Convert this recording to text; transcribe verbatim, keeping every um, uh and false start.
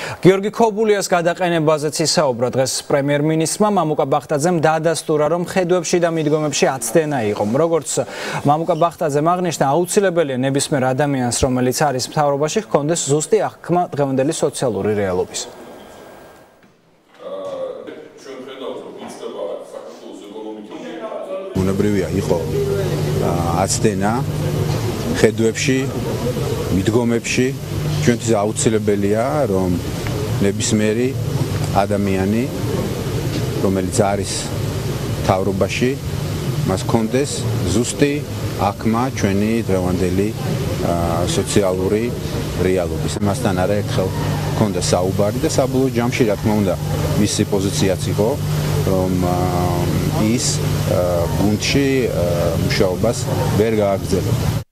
გიორგი ქობულიას გადაყენებაზეც ისაუბრა დღეს პრემიერ-მინისტრმა. მამუკა ბახტაძემ დაადასტურა, რომ ხედვებში და მიდგომებში აცდენა იყო. როგორც მამუკა ბახტაძემ აღნიშნა, აუცილებელია ნებისმიერ ადამიანს, რომელიც არის მთავრობაში, ჰქონდეს ზუსტი აღქმა დღევანდელი სოციალური რეალობის. უნებრივია იყო აცდენა ხედვებში, მიდგომებში. ჩვენთვის აუცილებელია, რომ ნებისმიერი ადამიანი, რომელიც არის მთავრობაში, მას ჰქონდეს ზუსტი აღქმა ჩვენი დღევანდელი სოციალური რეალობის. მასთან არაერთხელ ჰქონდა საუბარი და საბოლოო ჯამში, რა თქმა უნდა, მისი პოზიციაც იყო, რომ ის გუნდში მუშაობას ვერ გააგრძელებდა.